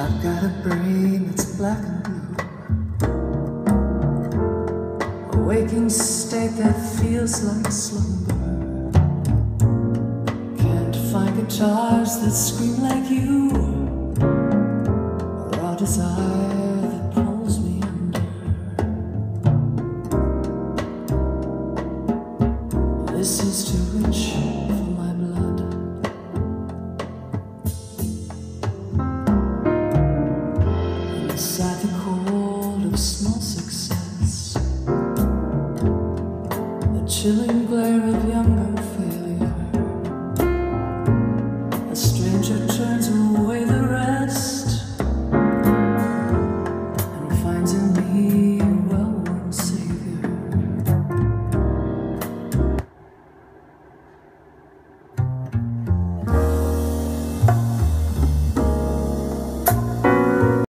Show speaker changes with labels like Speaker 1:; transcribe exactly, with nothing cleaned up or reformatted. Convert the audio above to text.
Speaker 1: I've got a brain that's black and blue, a waking state that feels like slumber. Can't find guitars that scream like you, or a desire that pulls me under. This is too rich for my blood. Inside the cold of small success, the chilling